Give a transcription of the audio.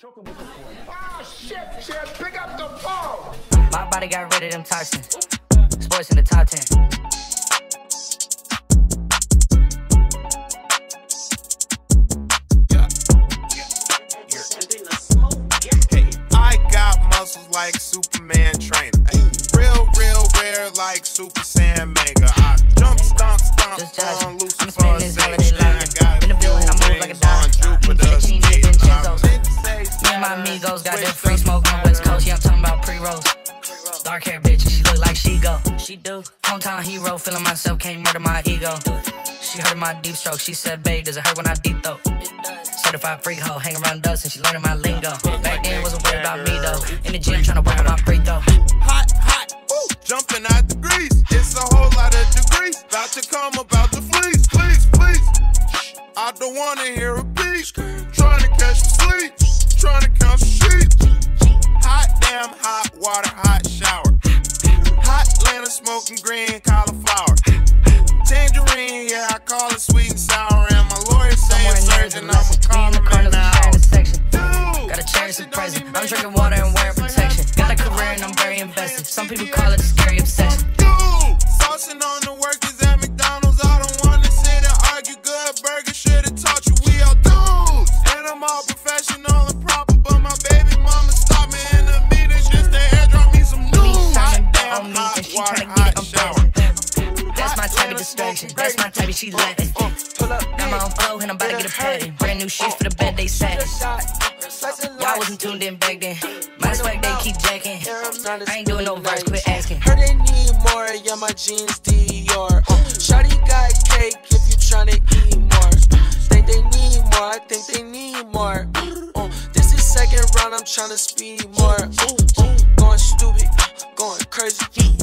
Oh shit, pick up the phone. My body got rid of them toxins. Sports in the top 10. I got muscles like Superman trainer. Real rare like Super Saiyan Mega. I jump, stomp on Lucifer's stage. I got in the building, I move like a dime. Me and my amigos got that free smoke on West Coast. Yeah, I'm talking about pre-rolls. Dark hair bitch, she look like she go. She do. Hometown hero, feeling myself, can't murder my ego. She heard my deep stroke. She said, babe, does it hurt when I deep throat? Certified freak hoe, hang around dust and she learning my lingo. Back then, wasn't worried about me though. In the gym, trying to work on my free throw. Hot, ooh, jumping out the grease. It's a whole lot of degrees. About to come, about to fleece. Please. I don't wanna hear a beat. Trying to catch some sleep. Trying to count some sheep. Hot damn, hot water, hot shower. Hot Atlanta smoking green cauliflower. Tangerine, yeah, I call it sweet and sour. And my lawyer saying surgeon, I'ma call him right now. Gotta cherish the present. I'm drinking water and wearing protection. Got a career and I'm very invested. Some people call it a scary obsession. Saucing on the workers at McDonald's. I don't wanna sit and argue. Good burger should've taught you we all dudes. And I'm all professional and proper, but my baby mama stopped me in the meeting just to airdrop me some news. Hot damn, hot water, hot shower. That's my type of distraction. That's my type of she Latin. Got my own flow and I'm about to get a patent. Brand new shit for the bed they sat. Y'all wasn't tuned in back then. My swag they keep jacking. I ain't doing no verse, quit asking. Heard they need more, yeah, my jeans Dior. Shawty got cake if you tryna eat more. Think they need more, I think they need more. This is second round, I'm tryna speed more. Going stupid, going crazy.